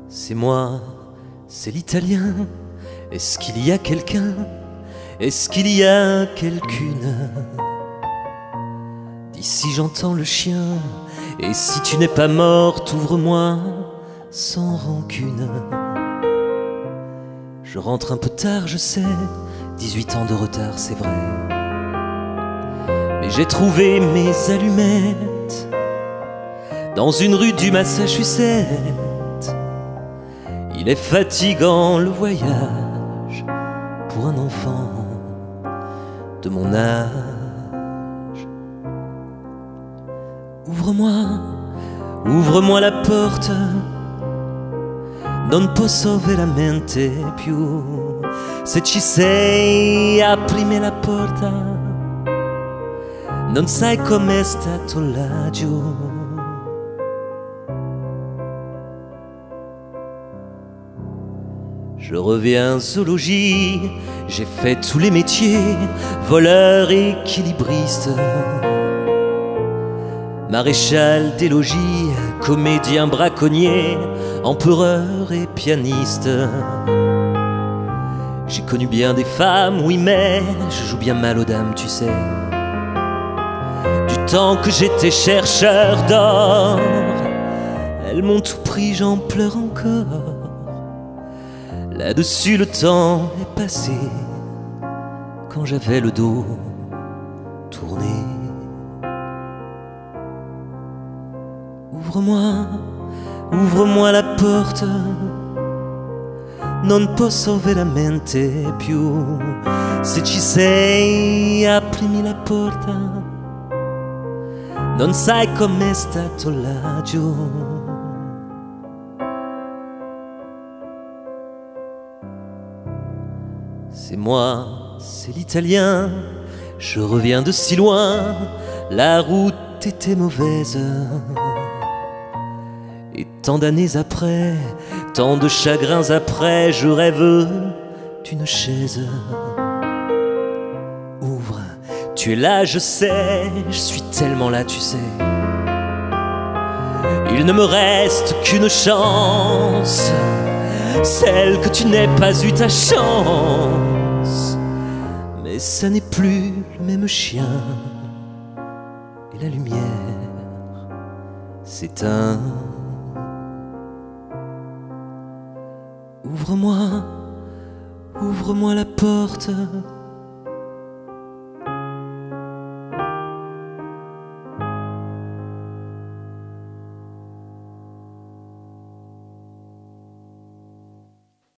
C'est moi, c'est l'Italien. Est-ce qu'il y a quelqu'un? Est-ce qu'il y a quelqu'une? D'ici j'entends le chien. Et si tu n'es pas morte, ouvre-moi sans rancune. Je rentre un peu tard, je sais, 18 ans de retard, c'est vrai. Mais j'ai trouvé mes allumettes dans une rue du Massachusetts. Il est fatigant le voyage pour un enfant de mon âge. Ouvre-moi, ouvre-moi la porte. Non posso veramente più. Se ci sei, aprimi la porta. Non sai com'è stato laggiù. Je reviens au logis, j'ai fait tous les métiers, voleur, équilibriste, maréchal des logis, comédien, braconnier, empereur et pianiste. J'ai connu bien des femmes, oui, mais je joue bien mal aux dames, tu sais. Du temps que j'étais chercheur d'or, elles m'ont tout pris, j'en pleure encore. Là-dessus le temps est passé quand j'avais le dos tourné. Ouvre-moi, ouvre-moi la porte. Non posso veramente più. Se ci sei, aprimi la porta. Non sai com'è stato laggiù. C'est moi, c'est l'Italien. Je reviens de si loin. La route était mauvaise. Et tant d'années après, tant de chagrins après, je rêve d'une chaise. Ouvre, tu es là, je sais, je suis tellement là, tu sais. Il ne me reste qu'une chance, celle que tu n'aies pas eu ta chance. Mais ça n'est plus le même chien, et la lumière s'éteint. Ouvre-moi, ouvre-moi la porte.